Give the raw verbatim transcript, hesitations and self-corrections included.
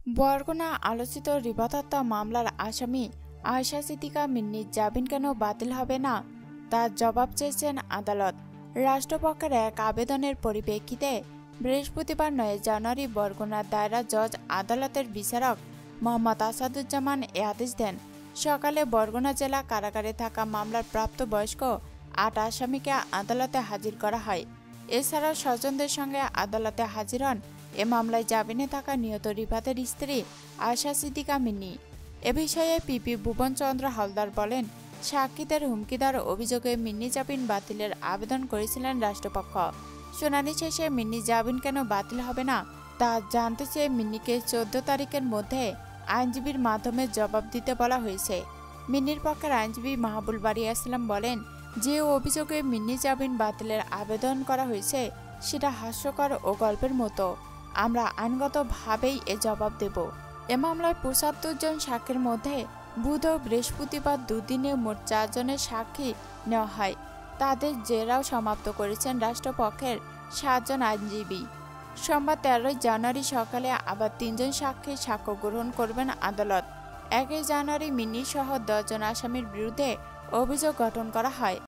বরগুনা আলোচিত রিবাত হত্যা মামলার আসামি আয়েশা সিদ্দিকা মিন্নির জামিন কেন বাতিল হবে না, তার জবাব চেয়েছেন আদালত। রাষ্ট্রপক্ষের এক আবেদনের পরিপ্রেক্ষিতে বৃহস্পতিবার নয় জানুয়ারি বরগুনার দায়রা জজ আদালতের বিচারক মোহাম্মদ আসাদুজ্জামান এ আদেশ দেন। সকালে বরগুনা জেলা কারাগারে থাকা মামলার প্রাপ্তবয়স্ক আট আসামিকে আদালতে হাজির করা হয়। এছাড়াও স্বজনদের সঙ্গে আদালতে হাজির হন এ মামলায় জামিনে থাকা নিহত রিফাতের স্ত্রী আয়েশা সিদ্দিকা মিন্নি। এ বিষয়ে পিপি ভুবনচন্দ্র হালদার বলেন, সাক্ষীদের হুমকিদার অভিযোগে মিন্নি জামিন বাতিলের আবেদন করেছিলেন রাষ্ট্রপক্ষ। শুনানি শেষে মিন্নি জামিন কেন বাতিল হবে না তা জানতে চেয়ে মিন্নিকে চোদ্দ তারিখের মধ্যে আইনজীবীর মাধ্যমে জবাব দিতে বলা হয়েছে। মিন্নির পক্ষের আইনজীবী মাহবুল বারী আসলাম বলেন, যে অভিযোগে মিন্নি জামিন বাতিলের আবেদন করা হয়েছে সেটা হাস্যকর ও গল্পের মতো। আমরা আইনগতভাবেই এ জবাব দেব। এ মামলায় পঁচাত্তর জন সাক্ষীর মধ্যে বুধ ও বৃহস্পতিবার দুদিনে মোট চারজনের সাক্ষী নেওয়া হয়। তাদের জেরাও সমাপ্ত করেছেন রাষ্ট্রপক্ষের সাতজন আইনজীবী। সোমবার তেরোই জানুয়ারি সকালে আবার তিনজন সাক্ষী সাক্ষ্য গ্রহণ করবেন আদালত। একই জানুয়ারি মিন্নি সহ দশজন আসামির বিরুদ্ধে অভিযোগ গঠন করা হয়।